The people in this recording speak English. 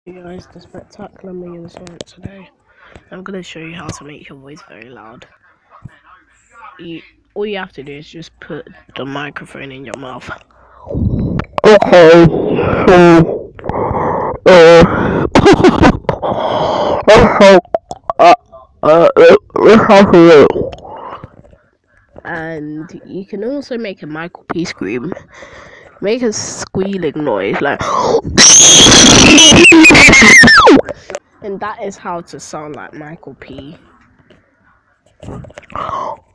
Guys, the spectacular me and so today. I'm gonna show you how to make your voice very loud. All you have to do is just put the microphone in your mouth. Okay, so let's have a look. And you can also make a Micheal P scream. Make a squealing noise like and that is how to sound like Micheal P.